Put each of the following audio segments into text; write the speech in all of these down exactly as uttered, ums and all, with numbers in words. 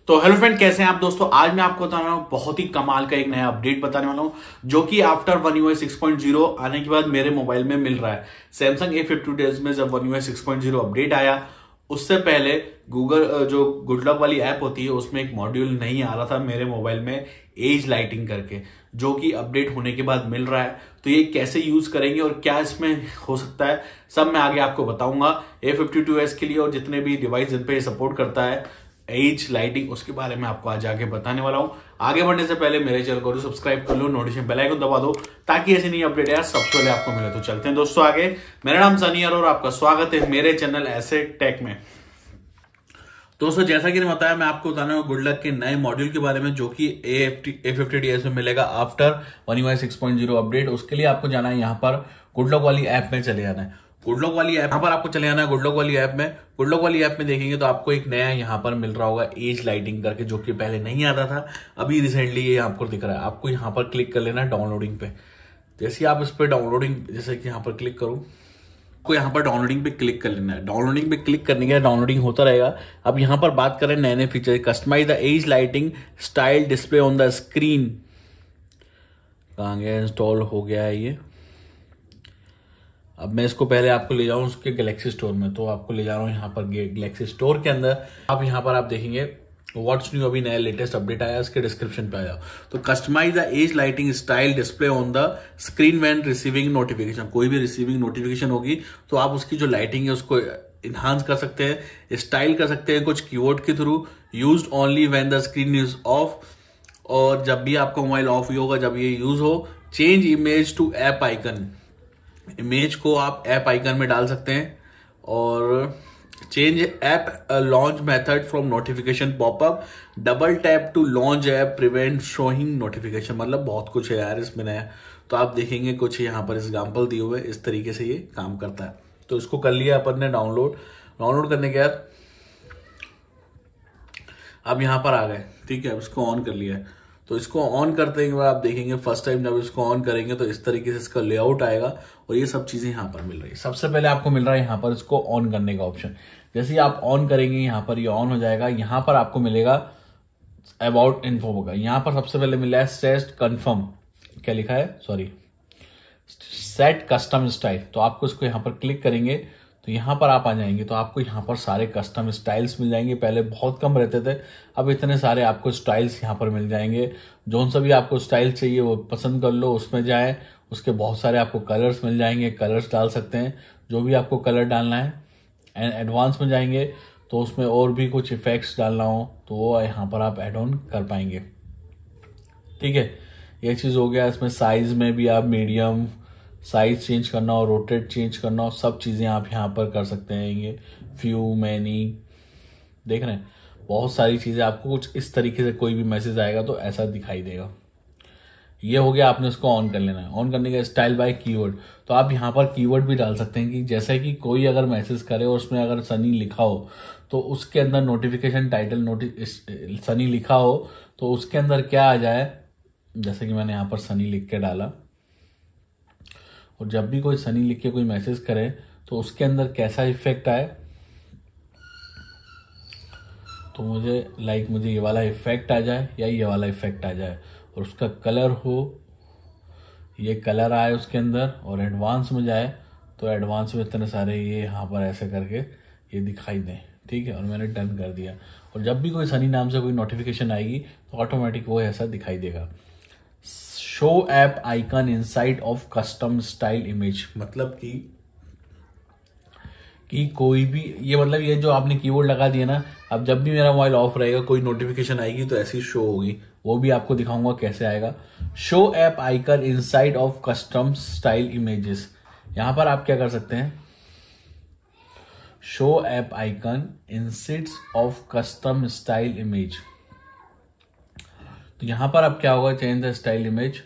तो hello friend, कैसे हैं आप दोस्तों। आज मैं आपको बता रहा हूँ बहुत ही कमाल का एक नया अपडेट बताने वाला हूँ जो कि after One U I six point zero आने के बाद मेरे मोबाइल में मिल रहा है। सैमसंग ए फिफ्टी डेज में जब One U I six point zero update आया उससे पहले गूगल जो गुड लक वाली ऐप होती है उसमें एक मॉड्यूल नहीं आ रहा था मेरे मोबाइल में एज लाइटिंग करके, जो कि अपडेट होने के बाद मिल रहा है। तो ये कैसे यूज करेंगे और क्या इसमें हो सकता है सब मैं आगे आपको बताऊंगा। ए फिफ्टी टू एस के लिए और जितने भी डिवाइस जिन पे सपोर्ट करता है एज लाइटिंग, उसके बारे में आपको आज आगे बताने वाला हूं। आगे बढ़ने से पहले मेरे चैनल को सब्सक्राइब कर लो, नोटिफिकेशन बेल आइकन दबा दो ताकि ऐसी नई अपडेट यार सबसे पहले आपको मिले। तो चलते हैं दोस्तों आगे। मेरा नाम सनी है और आपका स्वागत है मेरे चैनल ऐसे टेक में। दोस्तों जैसा कि मैं बताया, मैं आपको बताने वाला गुड लक के नए मॉड्यूल के बारे में जो कि ए फिफ्टी डी एस में मिलेगा after One U I six point zero update. उसके लिए आपको जाना है यहाँ पर गुड लक वाली ऐप में चले जाना है। गुड लक वाली ऐप यहाँ पर आपको चले जाना है। गुड लक वाली ऐप में गुड लक वाली ऐप में देखेंगे तो आपको एक नया यहाँ पर मिल रहा होगा एज लाइटिंग करके, जो कि पहले नहीं आता था, अभी रिसेंटली ये आपको दिख रहा है। आपको यहाँ पर क्लिक कर लेना है डाउनलोडिंग पे। जैसे आप इस पर डाउनलोडिंग, जैसे कि यहाँ पर क्लिक करूँ, को यहाँ पर डाउनलोडिंग पे क्लिक कर लेना है। डाउनलोडिंग पे क्लिक करने के बाद डाउनलोडिंग होता रहेगा। अब यहाँ पर बात करें नए नए feature, customize the edge lighting style display on the screen. कहाँ गया, इंस्टॉल हो गया है ये। अब मैं इसको पहले आपको ले जाऊं उसके गैलेक्सी स्टोर में, तो आपको ले जा रहा हूं यहाँ पर गैलेक्सी स्टोर के अंदर। अब यहाँ पर आप देखेंगे व्हाट्स न्यू, अभी नया लेटेस्ट अपडेट आया, इसके डिस्क्रिप्शन पे आया। तो customize the edge lighting style display on the screen when receiving notification. कोई भी रिसीविंग नोटिफिकेशन होगी तो आप उसकी जो लाइटिंग है उसको इन्हांस कर सकते हैं, स्टाइल कर सकते हैं कुछ कीवर्ड के थ्रू। Used only when the screen is off, और जब भी आपका मोबाइल ऑफ ही होगा जब ये यूज हो। Change image to app icon, image को आप ऐप आइकन में डाल सकते हैं। और change app launch method from notification popup, double tap to launch app, prevent showing notification. मतलब बहुत कुछ है यार इसमें नया। तो आप देखेंगे कुछ यहाँ पर एग्जाम्पल दिए हुए, इस तरीके से ये काम करता है। तो इसको कर लिया अपन ने डाउनलोड। डाउनलोड करने के बाद अब यहाँ पर आ गए, ठीक है, इसको ऑन कर लिया है। तो इसको ऑन करते के बाद आप देखेंगे फर्स्ट टाइम जब इसको ऑन करेंगे तो इस तरीके से इसका लेआउट आएगा और ये सब चीजें यहाँ पर मिल रही है। सबसे पहले आपको मिल रहा है यहाँ पर इसको ऑन करने का ऑप्शन। जैसे ही आप ऑन करेंगे यहाँ पर ये ऑन हो जाएगा। यहाँ पर आपको मिलेगा अबाउट इन्फो होगा। यहाँ पर सबसे पहले मिला है सेट कन्फर्म, क्या लिखा है, सॉरी, सेट कस्टम स्टाइल। तो आपको इसको यहाँ पर क्लिक करेंगे तो यहाँ पर आप आ जाएंगे तो आपको यहाँ पर सारे कस्टम स्टाइल्स मिल जाएंगे। पहले बहुत कम रहते थे, अब इतने सारे आपको स्टाइल्स यहाँ पर मिल जाएंगे। जो सा भी आपको स्टाइल चाहिए वो पसंद कर लो, उसमें जाए। उसके बहुत सारे आपको कलर्स मिल जाएंगे, कलर्स डाल सकते हैं जो भी आपको कलर डालना है। एंड एडवांस में जाएंगे तो उसमें और भी कुछ इफेक्ट्स डालना हो तो वो यहाँ पर आप एड ऑन कर पाएंगे, ठीक है। ये चीज़ हो गया। इसमें साइज में भी आप मीडियम साइज चेंज करना हो, रोटेट चेंज करना हो, सब चीज़ें आप यहाँ पर कर सकते हैं। ये फ्यू मैनी देख रहे हैं, बहुत सारी चीज़ें। आपको कुछ इस तरीके से कोई भी मैसेज आएगा तो ऐसा दिखाई देगा। ये हो गया, आपने उसको ऑन कर लेना है। ऑन करने का स्टाइल बाय कीवर्ड, तो आप यहाँ पर कीवर्ड भी डाल सकते हैं कि जैसे कि कोई अगर मैसेज करे और उसमें अगर सनी लिखा हो तो उसके अंदर नोटिफिकेशन टाइटल नोटि सनी लिखा हो तो उसके अंदर क्या आ जाए। जैसे कि मैंने यहाँ पर सनी लिख के डाला, और जब भी कोई सनी लिख के कोई मैसेज करे तो उसके अंदर कैसा इफेक्ट आए। तो मुझे लाइक मुझे ये वाला इफेक्ट आ जाए या ये वाला इफेक्ट आ जाए, और उसका कलर हो, ये कलर आए उसके अंदर, और एडवांस में जाए तो एडवांस में इतने सारे ये यहाँ पर ऐसे करके ये दिखाई दें, ठीक है। और मैंने डन कर दिया। और जब भी कोई सनी नाम से कोई नोटिफिकेशन आएगी तो ऑटोमेटिक वो ऐसा दिखाई देगा। Show app icon inside of custom style image, मतलब कि कि कोई भी, ये मतलब ये जो आपने कीवर्ड लगा दिया ना, अब जब भी मेरा मोबाइल ऑफ रहेगा कोई नोटिफिकेशन आएगी तो ऐसी शो होगी। वो भी आपको दिखाऊंगा कैसे आएगा। Show app icon inside of custom style images, यहां पर आप क्या कर सकते हैं, show app icon inside of custom style image. तो यहां पर अब क्या होगा, चेंज द स्टाइल इमेज।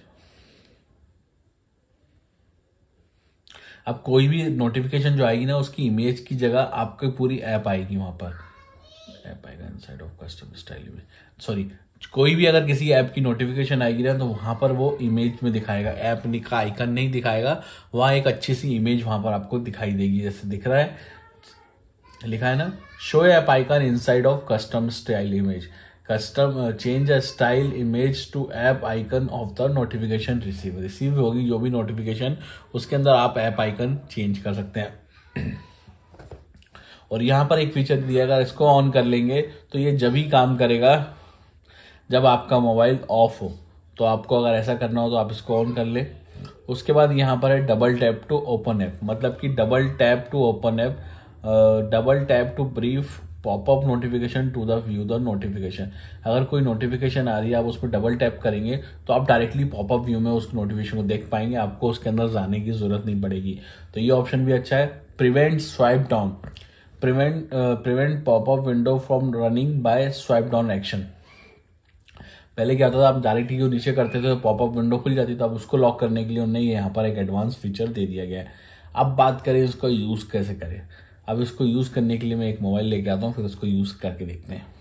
अब कोई भी नोटिफिकेशन जो आएगी ना उसकी इमेज की जगह आपको पूरी ऐप आएगी वहां पर। ऐप आएगा inside of custom style image, sorry, कोई भी अगर किसी ऐप की नोटिफिकेशन आएगी ना तो वहां पर वो इमेज में दिखाएगा, ऐप का आइकन नहीं दिखाएगा। वहां एक अच्छी सी इमेज वहां पर आपको दिखाई देगी, जैसे दिख रहा है, लिखा है ना, show app icon inside of custom style image. Custom change a style image to app icon of the notification receive receive होगी जो भी नोटिफिकेशन, उसके अंदर आप ऐप आइकन चेंज कर सकते हैं। और यहाँ पर एक फीचर दिया, अगर इसको ऑन कर लेंगे तो ये जब ही काम करेगा जब आपका मोबाइल ऑफ हो। तो आपको अगर ऐसा करना हो तो आप इसको ऑन कर ले। उसके बाद यहाँ पर है double tap to open app, मतलब कि double tap to open app, double tap to brief popup notification to the view the notification. अगर कोई नोटिफिकेशन आ रही है आप उस पर डबल टैप करेंगे तो आप डायरेक्टली पॉपअप व्यू में उस नोटिफिकेशन को देख पाएंगे, आपको उसके अंदर जाने की जरूरत नहीं पड़ेगी। तो ये ऑप्शन भी अच्छा है। Prevent swipe down, prevent prevent popup window from running by swipe down action. पहले क्या होता था, आप डायरेक्टली जो नीचे करते थे तो पॉपअप विंडो खुल जाती, तो अब उसको लॉक करने के लिए उन्हें यहाँ पर एक एडवांस फीचर दे दिया गया है। अब बात करें इसको यूज कैसे करें। अब इसको यूज करने के लिए मैं एक मोबाइल लेके आता हूँ, फिर उसको यूज करके देखते हैं।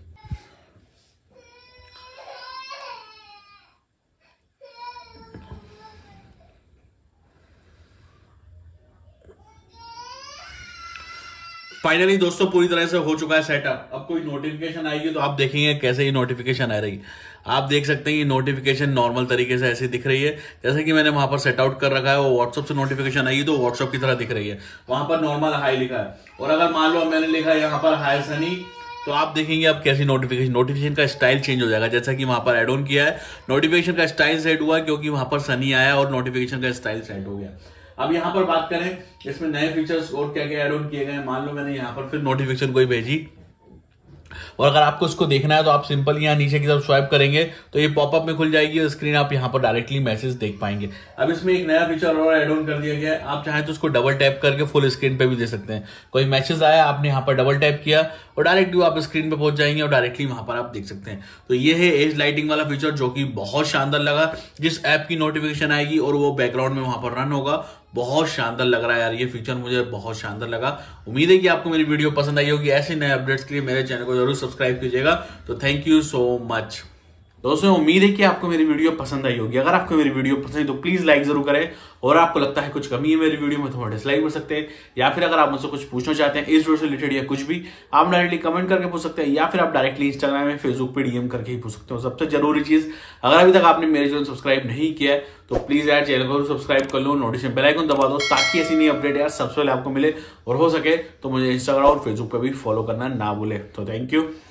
फाइनली दोस्तों पूरी तरह से हो चुका है सेटअप। अब कोई नोटिफिकेशन आएगी तो आप देखेंगे कैसे ये नोटिफिकेशन आ रही। आप देख सकते हैं ये नोटिफिकेशन नॉर्मल तरीके से ऐसे दिख रही है, जैसे कि मैंने वहां पर सेट आउट कर रखा है। वो व्हाट्सएप से नोटिफिकेशन आई तो व्हाट्सएप की तरह दिख रही है, वहां पर नॉर्मल हाई लिखा है। और अगर मान लो मैंने लिखा है यहाँ पर हाई सनी, तो आप देखेंगे अब कैसी नोटिफिकेशन नोटिफिकेशन का स्टाइल चेंज हो जाएगा। जैसा कि वहां पर एड ऑन किया है, नोटिफिकेशन का स्टाइल सेट हुआ क्योंकि वहां पर सनी आया और नोटिफिकेशन का स्टाइल सेट हो गया। अब यहाँ पर बात करें इसमें नए फीचर्स और क्या क्या एड ऑन किए गए। मान लो मैंने यहाँ पर फिर नोटिफिकेशन कोई भेजी, और अगर आपको उसको देखना है तो आप सिंपल यहाँ नीचे की तरफ स्वाइप करेंगे तो ये पॉपअप में खुल जाएगी और स्क्रीन आप यहाँ पर डायरेक्टली मैसेज देख पाएंगे। अब इसमें एक नया फीचर और ऐड ऑन कर दिया गया है, आप चाहें तो उसको डबल टैप करके फुल स्क्रीन पे भी दे सकते हैं। कोई मैसेज आया, आपने यहाँ पर डबल टैप किया और डायरेक्टली आप स्क्रीन पे पहुंच जाएंगे और डायरेक्टली वहां पर आप देख सकते हैं। तो ये है एज लाइटिंग वाला फीचर, जो कि बहुत शानदार लगा। जिस ऐप की नोटिफिकेशन आएगी और वो बैकग्राउंड में वहां पर रन होगा, बहुत शानदार लग रहा है यार। ये फीचर मुझे बहुत शानदार लगा। उम्मीद है कि आपको मेरी वीडियो पसंद आई होगी। ऐसे नए अपडेट्स के लिए मेरे चैनल को जरूर सब्सक्राइब कीजिएगा। तो थैंक यू सो मच दोस्तों। उम्मीद है कि आपको मेरी वीडियो पसंद आई होगी। अगर आपको मेरी वीडियो पसंद है तो प्लीज लाइक जरूर करें, और आपको लगता है कुछ कमी है मेरी वीडियो में तो थोड़ा डिसलाइक कर सकते हैं, या फिर अगर आप मुझसे कुछ पूछना चाहते हैं इस वीडियो से रिलेटेड या कुछ भी, आप डायरेक्टली कमेंट करके पूछ सकते हैं, या फिर आप डायरेक्टली इंस्टाग्राम में फेसबुक पे डीएम करके ही पूछ सकते हो। सबसे जरूरी चीज, अगर अभी तक आपने मेरे चैनल सब्सक्राइब नहीं किया है तो प्लीज यार चैनल को सब्सक्राइब कर लो, नोटिफिकेशन बेल आइकन दबा दो, ताकि ऐसी नई अपडेट यार सबसे पहले आपको मिले। और हो सके तो मुझे इंस्टाग्राम और फेसबुक पे भी फॉलो करना ना भूले। तो थैंक यू।